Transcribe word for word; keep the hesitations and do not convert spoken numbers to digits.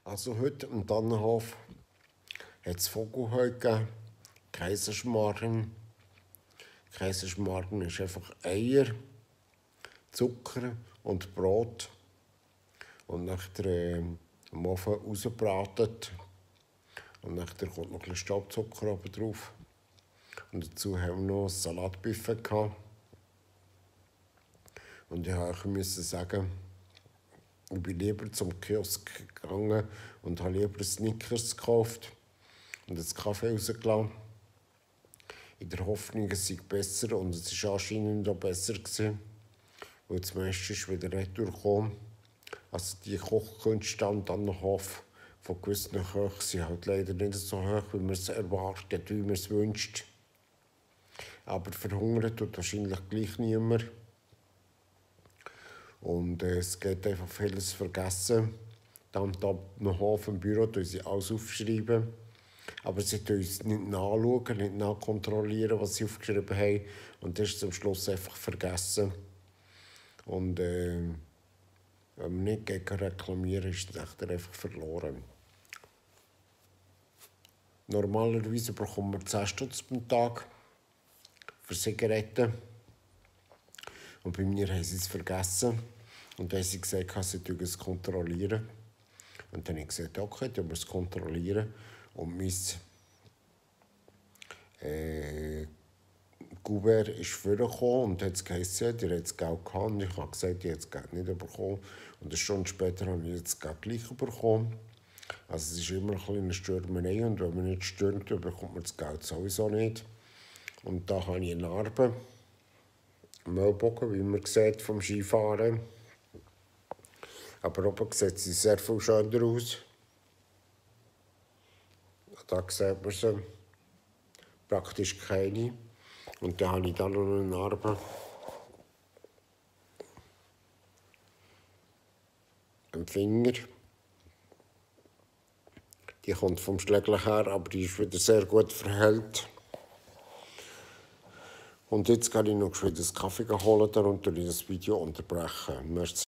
Also heute am Tannenhof hat es Vogelhäu gegeben, Kaiserschmarrn. Kaiserschmarrn ist einfach Eier, Zucker und Brot. Und nachher äh, am Ofen rausgebraten. Und nachher kommt noch ein bisschen Staubzucker oben drauf. Und dazu haben wir noch ein Salatbuffet gehabt. Und ich musste sagen, ich bin lieber zum Kiosk gegangen und habe lieber Snickers gekauft und einen Kaffee rausgelassen. In der Hoffnung, es sei besser, und es war anscheinend auch besser gewesen, weil das meiste ist wieder retourgekommen. Also die Kochkünste am Tannenhof von gewissen Köchen sind halt leider nicht so hoch, wie man es erwartet, wie man es wünscht. Aber verhungern tut wahrscheinlich gleich niemand. Und äh, es geht einfach vieles vergessen. Dann am Hof im Büro tun sie alles aufschreiben. Aber sie tun uns nicht nachschauen, nicht nachkontrollieren, was sie aufgeschrieben haben. Und das ist zum Schluss einfach vergessen. Und äh, wenn man nicht gegen reklamieren, ist es einfach verloren. Normalerweise bekommen wir zehn Stutz am Tag für Zigaretten. Und bei mir haben sie es vergessen. Und dann haben sie gesagt, sie kontrollieren es kontrollieren. Und dann habe ich gesagt, okay, dann wir es kontrollieren. Und mein äh, Gouverneur ist vorgekommen und hat geheißen, ihr habt das Geld gehabt. Und ich habe gesagt, ich habe das Geld nicht bekommen. Und eine Stunde später habe ich das Geld gleich bekommen. Also es ist immer ein bisschen eine Stürmerei. Und wenn man nicht stürmt, dann bekommt man das Geld sowieso nicht. Und da habe ich eine Narbe. Müllbogen, wie man sieht, vom Skifahren. Aber oben sieht sie sehr viel schöner aus. Da sieht man sie. Praktisch keine. Und dann habe ich da noch eine Narbe. Am Finger. Die kommt vom Schlägel her, aber die ist wieder sehr gut verheilt. Und jetzt gehe ich noch einen Kaffee holen und das Video unterbrechen. Merci.